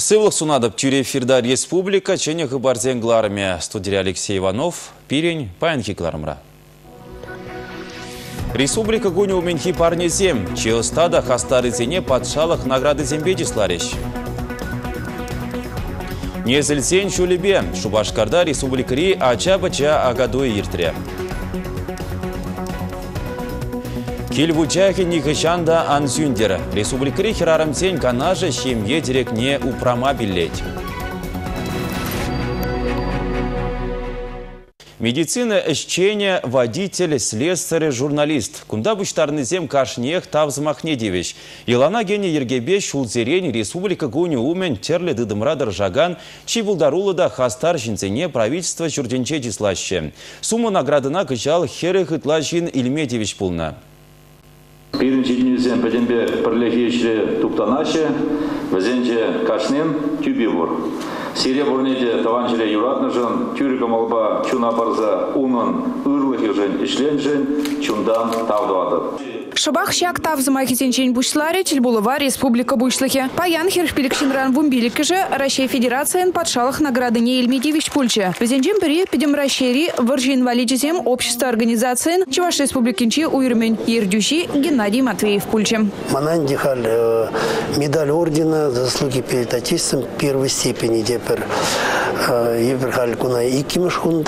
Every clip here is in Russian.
Сывлық сунадып тюре эфирда республика чене хабарзенгларыме. Студия Алексей Иванов, пирень паянхикларымра. Республика гуни уменхи парнезем. Чеостада хастарызене патшалық награды зембедислареш. Незілсен шулебе. Шубашкарда республикари ача-бача агадуы ертіре. Кельвучахи нихышанда анзюндер. Республикари хирарамсен канажа шемье дирекне упрама билеть. Медицина, ищение, водитель, слесарь, журналист. Кунда буштарнызем кашнех тавзмахне девич. Илана гене ергебе шулзерень республика гуни умен терле дыдымрадыр жаган, чибулдарулыда хастар жинцене правительство журденче дислаще. Сумма наградына кычал херых итлажин Ильмедевич пулна. Birinci dünyasının pedembe perlehişle tuktanaşı, vazence kaşnem tübi vur. Siriya bornede tavançile yuratnıjın, Türk'üm olba çuna barza unun ırlıhıjın işlenjin, çundan tavduadı. Шабах щак тав замахитенчень бушларе Чельбулова республика бушлахе. Паян хершпиликшинран вумбилики же Россия Федерация патшалых награды не Ильмедевич пульче. Везенчем пери пидем Ращери варжи инвалидизем общества организации Чуваш республикинчи уйрмень Ердющи Геннадий Матвеев пульче. Манандихаль медаль ордена заслуги перед отечеством первой степени депер. Еверхаль куна икимшхун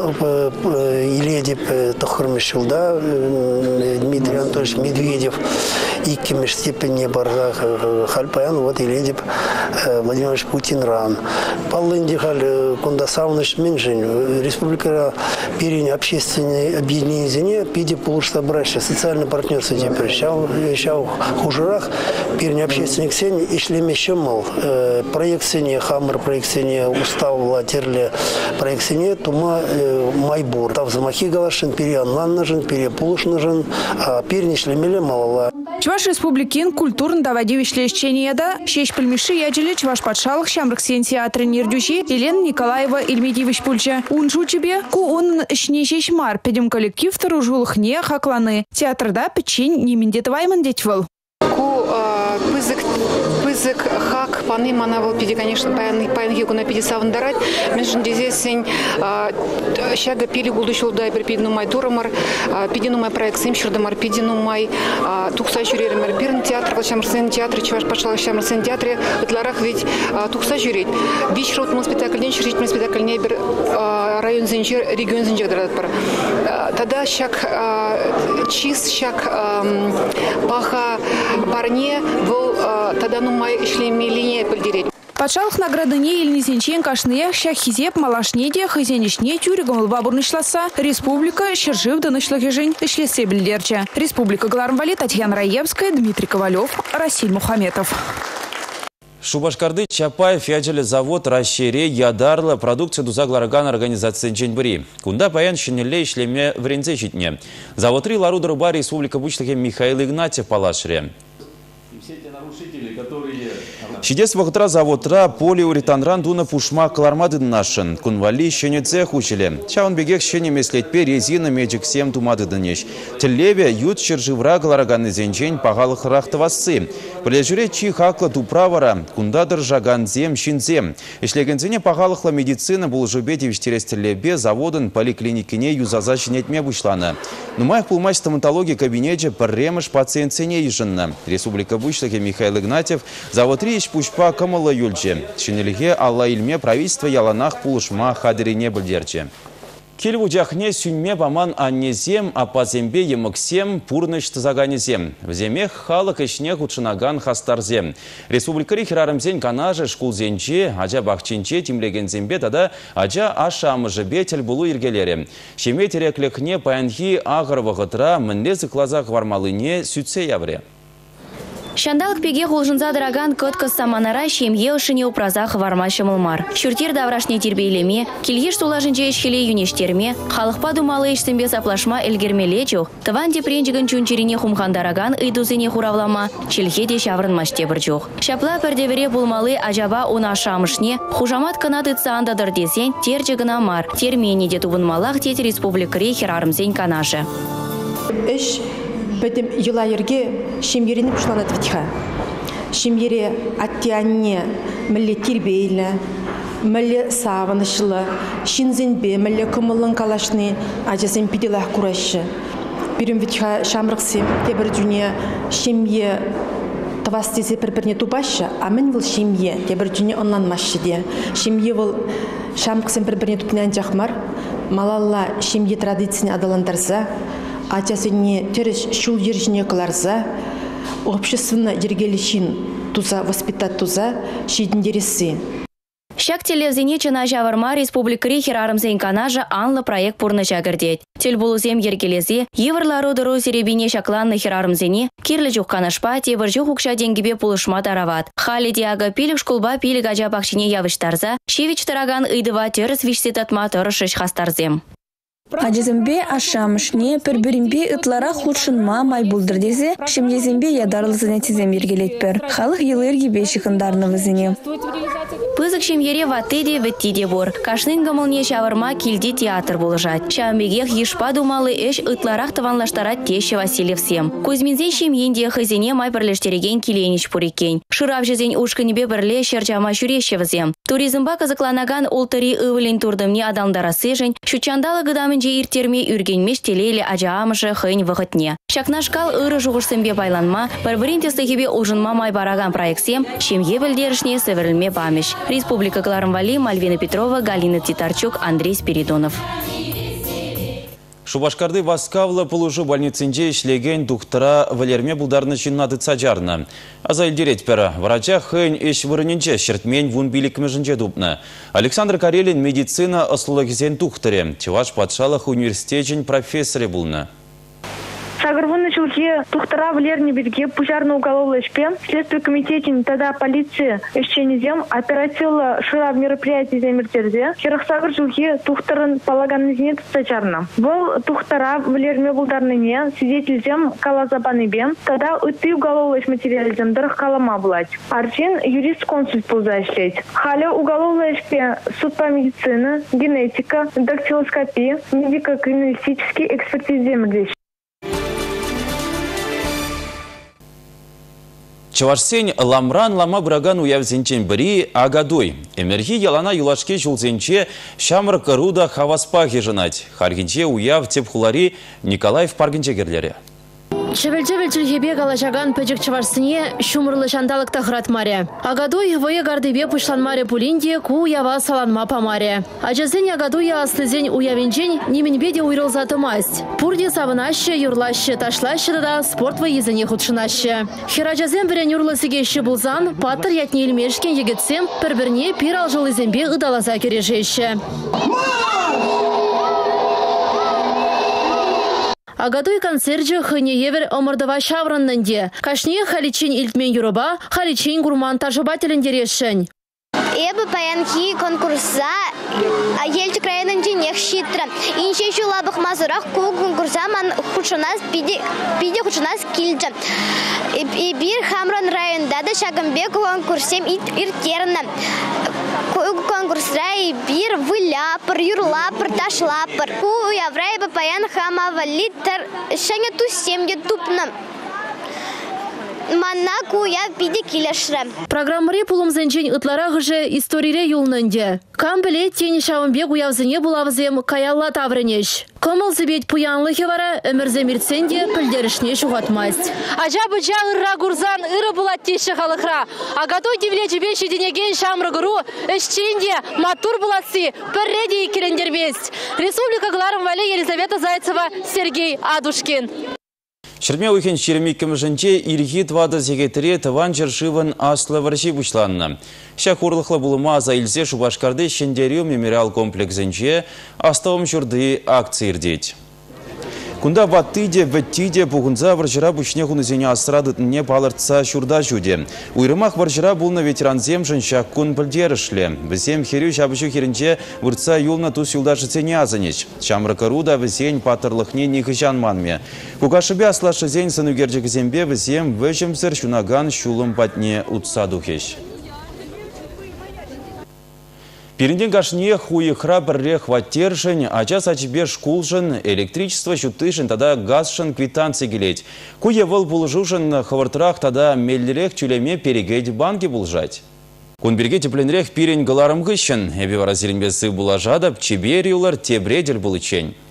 иледеп тохрмешилда Дмитрий Анатольевич Медведев икимеш степени баржах хальпаян вот иледеп Владимир Путин ран. Паллендихаль кунда сауныш меньшень республика перень общественное объединение пиди полушта браща социальное партнерство теперь щау хужурах перень общественник сень и шлемещем мол проект сене хаммер проект сене устав латерле проект сене тума майбур тав замахи галашин переанлан нажен перепулушнажен а перень шлемеле малала. Чуваш республикин культурно давадивич лещение да щещ пельмеши ядели Чуваш патшалых щамрак сен театр Нердющи Елена Николаева Ильмедевич пульче. Унжу тебе ку он шнещ мар педем коллектив таружулых не хакланы. Театр да печень не мендетвайман детьвал. Ку пызык хак паны манавал пиди конечно паянги куна пиди савандарать. Между дезесень щага пили гулдушил да пидну май турамар пидину май проект симшурдамар пидину май тухса жюриремер бирн театр волшамрсен театр Чуваш патшалых шамрсен театре ытларах ведь тухса жюрит. Вичрот мон спектакль день шрить мон спектакль небер район зенчер регион зенчер драдпар. Тогда щак чиз щак паха парне был тогда ну май шлемелине польдереть. Патшалых награды не Ильнизенчен кашнех щах хизеп малашнеде хизенишне тюригом лбабурнышласа республика щержив да нашлахижень ишлесе бельдерча. Республика Глармвали Татьяна Раевская, Дмитрий Ковалев, Расиль Мухаметов. Шубашкарды Чапаев ядели завод Ращере ядарлы продукция дузаглараган организации Дженбри. Кунда паян шинелей шлеме врензе житне. Завод Ри Ларудр Бар Республика Бучлахе Михаил Игнатьев палашре. Все эти нарушители, которые... Шидес вахтра заводра полиуретанран дуна пушма клармады нашин. Кунвали щене цех учили. Чаун бегех щене меслеть пе резина меджик сем тумады дынеш. Телеве ют черживра глараганы зенчень пагалых рахтавасы. Прилежуре чи хакла туправара. Кундадыр жаган зем шинзем. Ишлегензене пагалыхла медицина был жубедевич терес телебе заводын поликлиникине юзаза шинетме бушлана. Нумаев пулмач стоматологии кабинете парремыш пациент цене ежинна. Республика Бучлахе Михаил Игнатьев завод Рич пушпа камала юльче. Шинелихе алла ильме правительство яланах пулышма хадерине бульдерче. Кельвуджахне сюньме баман аннезем, а по зембе емыксем пурныш тазаганезем. В земех халык ишне худшынаган хастарзем. Республикари хирарымзен канаже шкулзенче, ажа бахчинче тимлеген зембе тада ажа ашамыжы бетель булу иргелере. Шеме тереклехне паянхи агыр вағытра мінлезі клазақ вармалыне сүтсе явре. Шандалык пеге холжынза дыраган кытка саманара шемье ушыне упразах вармашымылмар. Шүртер даврашне тербейлеме, келгеш сулажынче ешхеле юнештерме, халықпа думалы ешсембе саплашма элгермелечу, тыван депренжігін чунчерине хумхандараган ыйдузыне хуравлама, челхеде шаврынмаште бірчух. Шапла пердевере булмалы ажаба уна шамышне, хужамат канатыца андадыр десен, терчігіна мар, термени де тувынмалах тет республикаре херарымзен канашы. Бәдім юлайырге шемгерені пұшланады витха. Шимере аттианне мілі тербейлі, мілі савынышлы, шинзенбе мілі күмілін калашны ажасын пиделах курашы. Бірім витха шамрықсы тебір дүне шемье тавастезе бір-біріне тупашы, а мен бұл шемье тебір дүне онланмашы де. Шемье бұл шамрықсын бір-біріне тупнан жақмар, малалла шемье традицияны адаландарса, ажасыне теріш шул ержіне қыларса, общественно жергелішін туза, воспитат туза, шейдіндересі. Шак телевзене чына жаварма республикари херарымзен канажа анлы проект пурны жагырдет. Телбулузем ергелезе, еврлару дыру серебине шакланны херарымзене, кирлі жух канашпа, тебір жух укша денгібе пулышма тарават. Хали диага пилік шкулба пилік ажапақшыне явыштарза, шевич тараган ыдыва теріс вишсетатма тұрышыш хастарзем. Ажызымбе ашамышне бір-бірімбе ытлара худшынма май булдырдезе, шымдезімбе ядарлызыне тізем ергелетпер. Халық елерге бешіқындарны візіне. Пызык шемьере ваттеде веттиде бор. Кашнын гамылне шаварма килди театр болжат. Шамбегех ешпа думалы эш ытларах таванлаштарат теші Васильевсем. Кузьминзен шемьенде хызене май бірлештереген киленіш пурикень. Шырав жезен ушкынебе бірле шерчама шүрешевізем. Туризмба казакланаган олтыри ывылен турдымне адамдарасы жын, шучандалы гыдамынже иртерме үргенмеш телейлі ажаамышы хын вғытне. Шакнашкал ыры жуғышсымбе байланма, бір-бірін тестігебе ұжынма май бараган проектсем, шемье білдерішне сыверілме бамеш. Республика Кларымвали, Мальвина Петрова, Галина Титарчук, Андрей Спиридонов. Шубашкарды Васкавла полужу больницинде ишлеген доктора Валерме булдарны чиннады цаджарна. Аза илдерет пера, врача хэнь еш вырыненче шертмень вун биликмежінже дупна. Александр Карелин медицина ослологизен докторе, Чеваш патшалах университетен профессоре булна. Шагырвынны жылге тухтара Валерне битге пожарно уголовный шпе, следствие комитетин тогда полиции ищенезем оперативно ширав мероприятий земертерде, херахсагыр жылге тухтарын полаганнызне цачарна. Был тухтара Валерме булдарныне свидетельзем калазабаныбе, тогда уты уголовный материализм дырых калама булать. Арчин юрист-консульт пулзашлеть. Халя уголовный шпе суд по медицины, генетика, дактилоскопия, медико-криминалистический экспертиземердещ. Чавашсен ламран лама браган уявзенчен бри агадой. Эмерхи ялана юлашке жулзенче шамр каруда хаваспахи жынать. Харгинче уяв тепхулари Николаев паргинче герлері. Шевелчевел чилхебе галашаган пөжік чаварсыне шумырлы шандалықта хратмаре. Агадой вое гардыбе пышланмаре пулинде ку уява саланма памаре. Ажазен агадуя аслызен уявенчен неменбеде уйрылзаты масть. Пурде савынаще, юрлаще, ташлаще да спорт выезіне худшынаще. Херажазен бірен юрлысыгеші бұлзан, паттыр ятне елмешкен егетсем, бір-бірне пир алжылызенбе ыдаласа кережеші. Агадуй концерджі хыне евер омырдыва шавраннынде. Кашне халичин илтмен юруба, халичин гурман тажыбателендерешін. Эбі паянки конкурса елчі крайынынче нех шитры. Инше шулабық мазырақ ку конкурса ман худшынас пиде худшынас килчі. Бир Хамран районда да шагымбе конкурсем иртерні. Конкурсра бир выляпыр, юрлапыр, ташлапыр. Ку яврай бы паян хамава литр шаңа тусемге тупны. Маннаку я пиде килешры. Программаре пулымзенчен ытлара гыже историре юлнынде. Кам білет тені шауынбе уявзыне булавзем каялла таврынеш. Комыл зібет пуянлығы вара өмірземірценде пілдерішне шуғатмасть. Ажа-быча ырра гурзан ыры булат теші халықра. Агадой девлечі беші денеген шамры гыру, ішченде матур булатсы пірреде екерендермест. Республика Кларымвали, Елизавета Зайцева, Сергей Адушкин. Шерме уйхен шеремиккім жынче ирхит вады зегетіре тыван жершивын аслы варши бұшланны. Шак урлықлы бұлыма заилзе Шубашкарды шендерю мемориал комплексенче астауым жүрді акция ирдеть. Кунда ваттыде, веттиде бұғынза варжыра бұшне құнызене асырадытыне балыртса шурда жүде. Уйрымақ варжыра бұлны ветеранзем жыншак күн білдерішлі. Бізем херю шабышу херінче выртса юлна тус юлда жыцене азынеш. Шамрыкаруда візен патырлықне нехыжан манме. Кукашыбе аслашы зен сынугерджі кізембе візем вөжімсір шунаган шулым патне утса духеш. Пирінден кашне хуйықра бірре хваттершін, ачас ачыбе шкулжын, электричество шүттышын, тада газшын квитанция келет. Куе выл бұлжушын хавыртырақ тада меллерек тюлеме перегейді банки бұлжать. Кунберге тепленрех пирен галарым гыщын, эбе варазирінбесі бұлажадып, чебер юлар тебредер бұлычень.